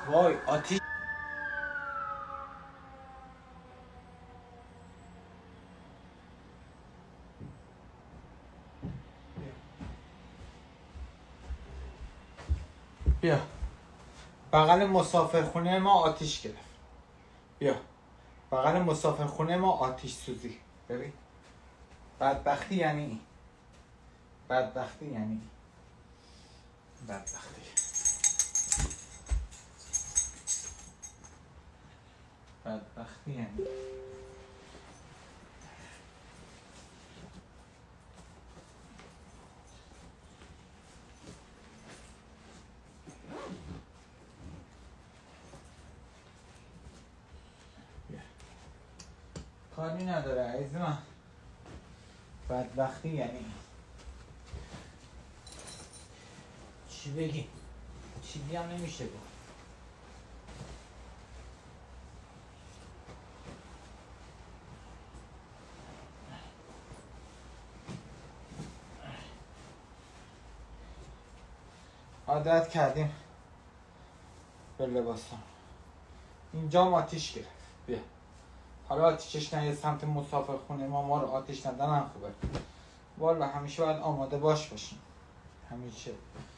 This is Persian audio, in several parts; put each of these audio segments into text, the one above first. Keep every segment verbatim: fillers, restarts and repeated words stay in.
وای آتیش. بیا بغل مسافرخونه ما آتیش گرفت. بیا بغل مسافرخونه ما آتیش سوزی. ببین بدبختی یعنی این. بدبختی یعنی این. بدبختی بدبختی یعنی کاری نداره عزیز من. بدبختی یعنی چی بگی؟ چیزی هم نمیشه گفت. عادت کردیم به لباسم. اینجا هم آتیش گرفت. بیا حالا آتیشش نیاد سمت مسافرخونه ما. ما رو آتیش ندن هم خوبه. والا همیشه باید آماده باش باشیم. همیشه.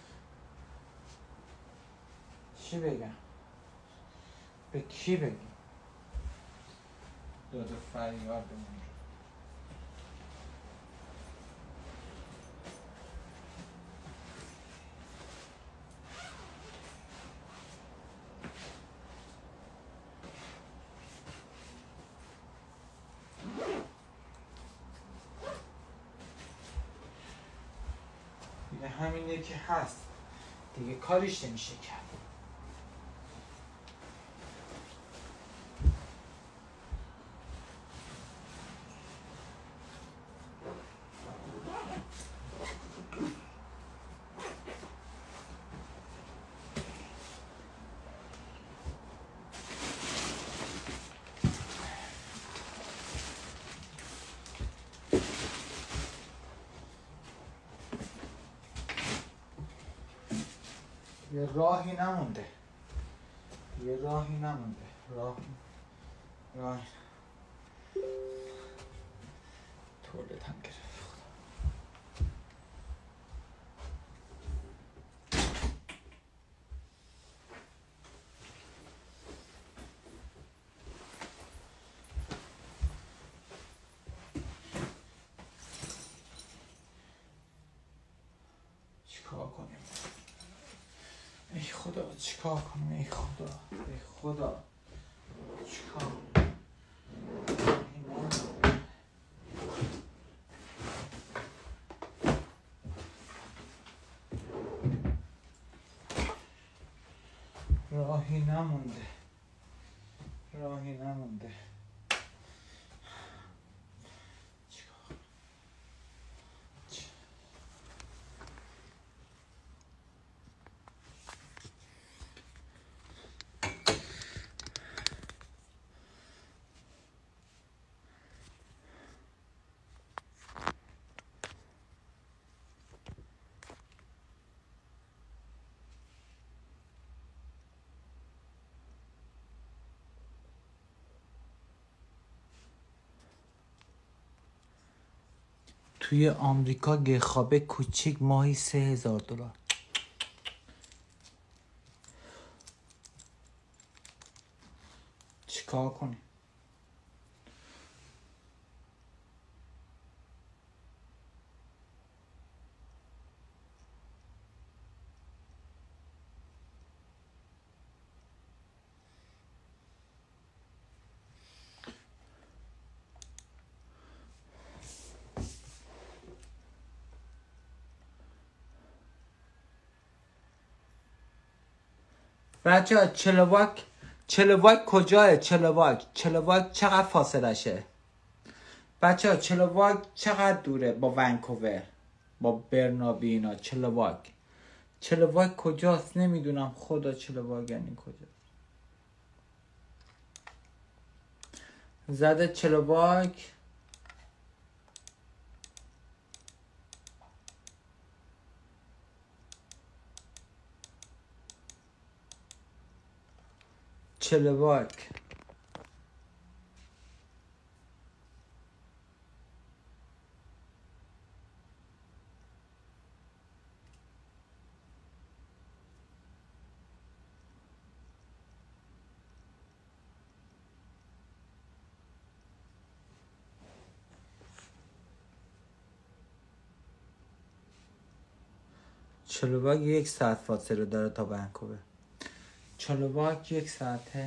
چی بگم؟ به کی بگم؟ داد و فریادمون. دیگه همینه که هست. دیگه کاریش نمیشه کرد. یه راهی نمونده. یه راهی نمونده. راه راه تولد هم گرفت. چیکار کنیم؟ ای خدا چیکار کنیم؟ ای خدا ای خدا چیکار راهی نمونده. راهی نمونده. چیکار توی آمریکا گخابه کوچیک ماهی سه هزار دلار. چیکار کنیم؟ بچه ها چلواک چلواک کجاه؟ چلواک چلواک چقدر فاصله شه؟ بچه ها چلواک چقدر دوره با ونکوور با برنابی اینا؟ چلواک چلواک کجاست؟ نمیدونم خدا. چلواک یعنی کجا؟ زده چلواک. چلواک چلواک یک ساعت فاصله داره تا ونکوور. چلواک یک ساعته.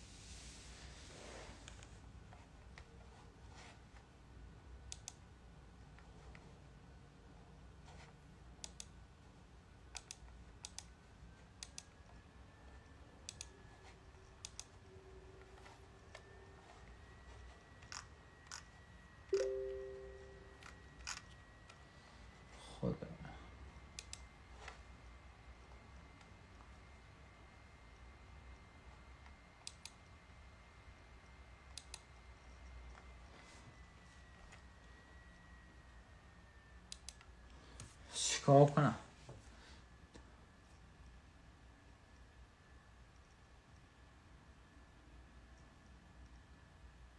خدا چیکار کنم؟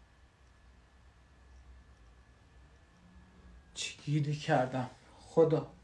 چی گیری کردم خدا.